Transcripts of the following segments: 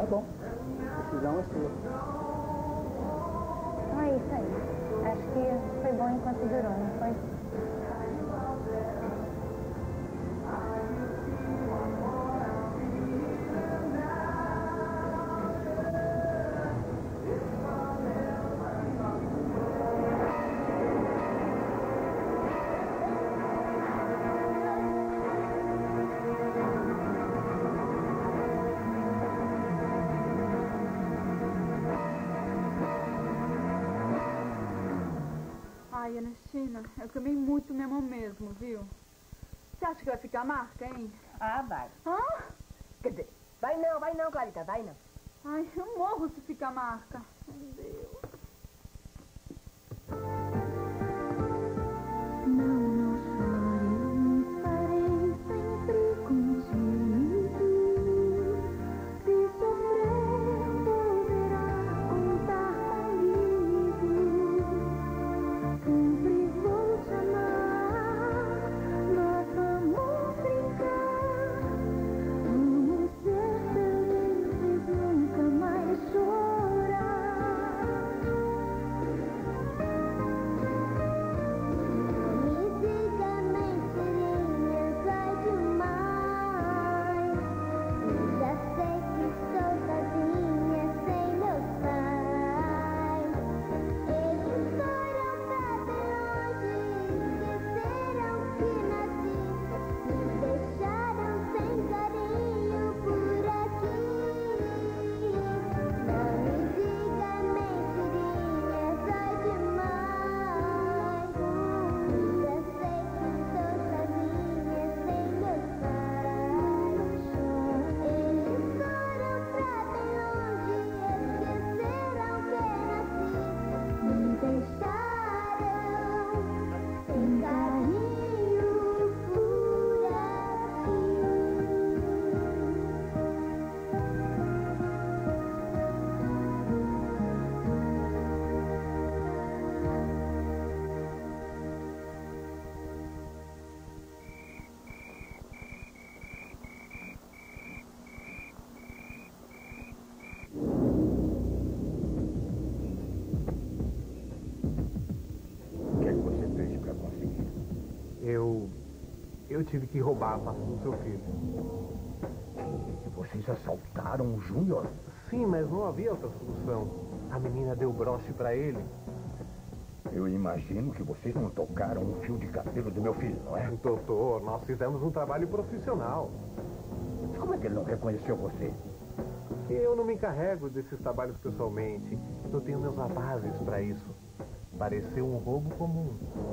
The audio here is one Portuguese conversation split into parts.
bom. A decisão é sua. Então é isso aí. Acho que foi bom enquanto durou, não foi? Ai, Ernestina, eu queimei muito minha mão mesmo, viu? Você acha que vai ficar marca, hein? Ah, vai. Hã? Quer dizer, vai não, Clarita, vai não. Ai, eu morro se ficar marca. Meu Deus. Eu tive que roubar a pasta do seu filho. E vocês assaltaram o Júnior? Sim, mas não havia outra solução. A menina deu broche pra ele. Eu imagino que vocês não tocaram um fio de cabelo do meu filho, não é? Doutor, nós fizemos um trabalho profissional. Como é que ele não reconheceu você? Eu não me encarrego desses trabalhos pessoalmente. Eu tenho meus abases pra isso. Pareceu um roubo comum.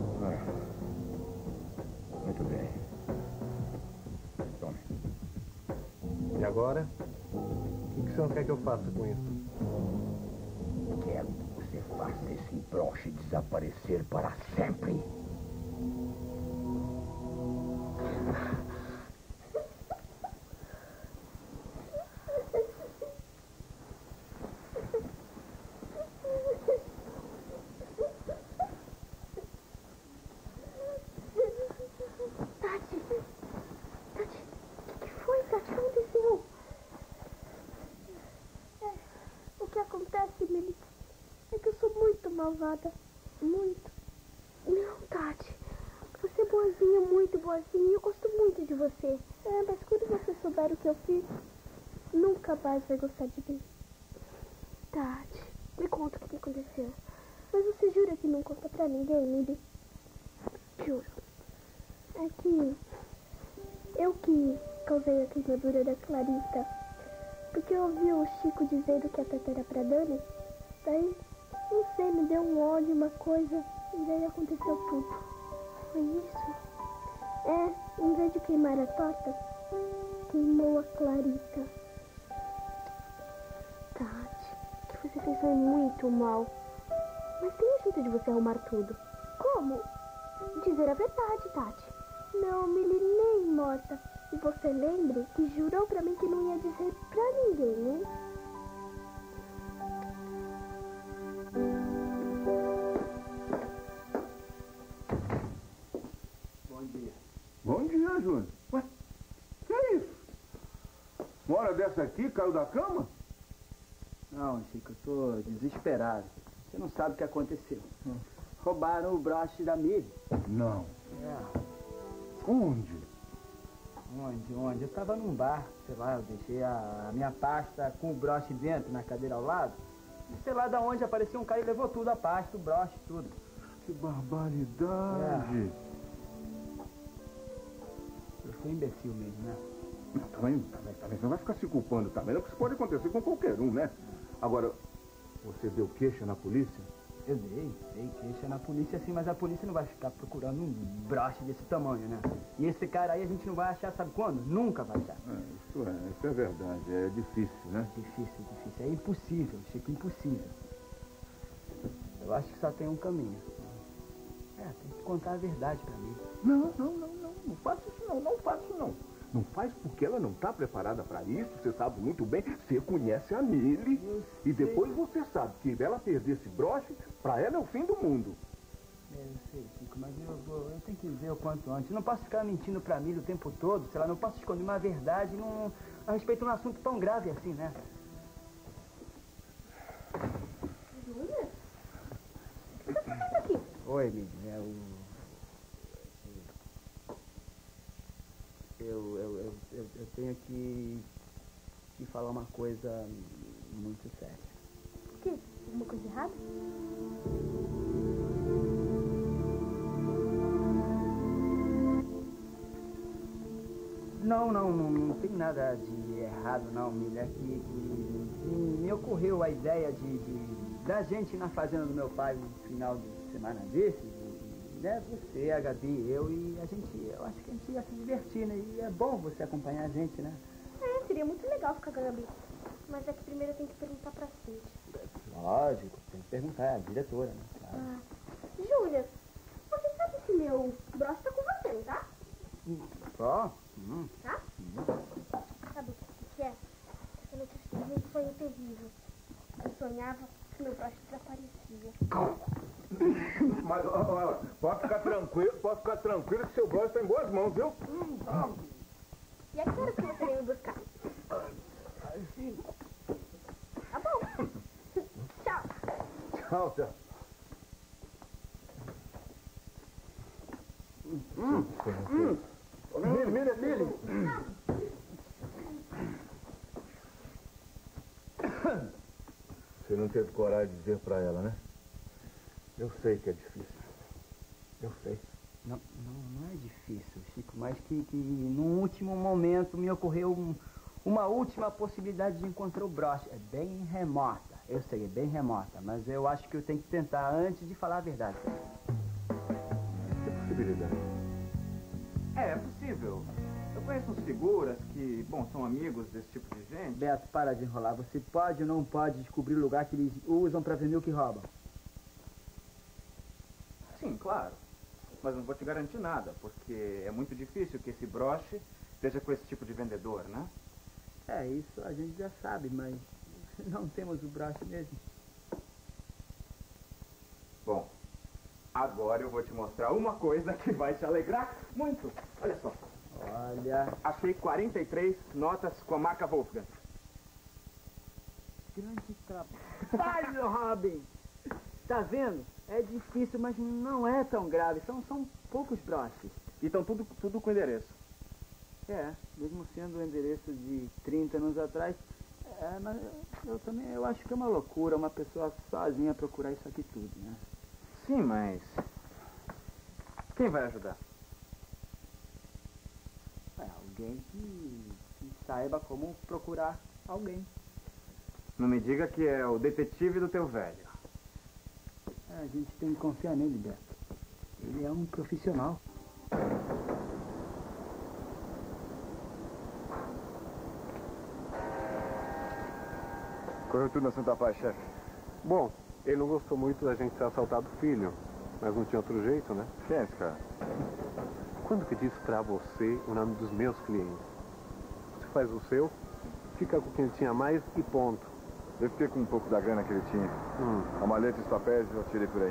Muito bem. Tome. E agora? O que o senhor quer que eu faça com isso? Quero que você faça esse broche desaparecer para sempre. Malvada. Muito. Não, Tati. Você é boazinha, muito boazinha. Eu gosto muito de você. Mas quando você souber o que eu fiz, nunca mais vai gostar de mim. Tati, me conta o que aconteceu. Mas você jura que não conta pra ninguém, Lili? Juro. É que eu que causei a queimadura da Clarita. Porque eu ouvi o Chico dizendo que a Tata era pra Dani. Daí... não sei, me deu um ódio, uma coisa, e daí aconteceu tudo. Foi isso? Em vez de queimar a torta, queimou a Clarita. Tati, o que você fez foi muito mal. Mas tem um jeito de você arrumar tudo. Como? Dizer a verdade, Tati. Não, Milly, nem morta. E você lembre que jurou pra mim que não ia dizer pra ninguém, hein? Bom dia, Júnior. Ué, que é isso? Uma hora dessa aqui, caiu da cama? Não, Chico, eu tô desesperado. Você não sabe o que aconteceu. Roubaram o broche da Miri. Não. É. Onde? Onde? Eu tava num bar, sei lá, eu deixei a minha pasta com o broche dentro, na cadeira ao lado. E sei lá de onde apareceu um cara e levou tudo, a pasta, o broche, tudo. Que barbaridade. Eu fui imbecil mesmo, né? Também. Você não vai ficar se culpando também, não, porque isso pode acontecer com qualquer um, né? Agora, você deu queixa na polícia? Eu dei queixa na polícia sim, mas a polícia não vai ficar procurando um broche desse tamanho, né? E esse cara aí a gente não vai achar, sabe quando? Nunca vai achar. Isso é verdade, é difícil, né? Difícil. É impossível, Chico, impossível. Eu acho que só tem um caminho. Tem que contar a verdade pra mim. Não faça isso não, não faça isso não. Não faz porque ela não está preparada para isso, você sabe muito bem, você conhece a Mili. E depois você sabe que ela perder esse broche, para ela é o fim do mundo. Eu sei, Chico, mas eu tenho que ver o quanto antes. Eu não posso ficar mentindo pra Mili o tempo todo, sei lá, não posso esconder uma verdade a respeito de um assunto tão grave assim, né? Júlia? O que você tá fazendo aqui? Oi, Mili, eu tenho que falar uma coisa muito séria. O quê? Alguma coisa errada? Não tem nada de errado não, Mili. É que me ocorreu a ideia da gente ir na fazenda do meu pai no final de semana desses. Né? Você, a Gabi, eu acho que a gente ia se divertir, né? E é bom você acompanhar a gente, né? Seria muito legal ficar com a Gabi. Mas é que primeiro eu tenho que perguntar pra Cintia. Lógico, tem que perguntar, é a diretora, né? Claro. Júlia, você sabe se meu broche tá com você, não tá? Ó. Tá? Sabe o que é? Essa noite eu tive um sonho terrível. Eu sonhava que meu broche desaparecia. Mas, pode ficar tranquilo que seu broche está em boas mãos, viu? E a que horas que você vem me buscar? Tá bom. Tchau. Tchau. Mili. Você não teve coragem de dizer pra ela, né? Eu sei que é difícil. Eu sei. Não é difícil, Chico, mas que num último momento me ocorreu uma última possibilidade de encontrar o broche. É bem remota, eu sei, é bem remota, mas eu acho que eu tenho que tentar antes de falar a verdade. Que possibilidade? É possível. Eu conheço uns figuras que, bom, são amigos desse tipo de gente. Beto, para de enrolar. Você pode ou não pode descobrir o lugar que eles usam pra vender o que roubam? Sim, claro. Mas não vou te garantir nada, porque é muito difícil que esse broche esteja com esse tipo de vendedor, né? Isso a gente já sabe, mas não temos o broche mesmo. Bom, agora eu vou te mostrar uma coisa que vai te alegrar muito. Olha só. Olha. Achei 43 notas com a marca Wolfgang. Grande trabalho, Robin! Tá vendo? É difícil, mas não é tão grave. São poucos broches. E estão tudo com endereço. Mesmo sendo o endereço de 30 anos atrás. Mas eu acho que é uma loucura uma pessoa sozinha procurar isso aqui tudo, né? Sim, mas quem vai ajudar? Alguém que saiba como procurar alguém. Não me diga que é o detetive do teu velho. A gente tem que confiar nele, Beto. Ele é um profissional. Correu tudo na Santa Paz, chefe. Bom, ele não gostou muito da gente ter assaltado o filho, mas não tinha outro jeito, né? Quem é esse cara? Quando que disse pra você o nome dos meus clientes? Você faz o seu, fica com quem tinha mais e ponto. Eu fiquei com um pouco da grana que ele tinha. A maleta e os papéis eu tirei por aí.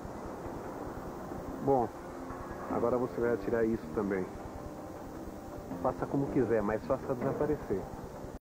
Bom, agora você vai atirar isso também. Faça como quiser, mas faça desaparecer.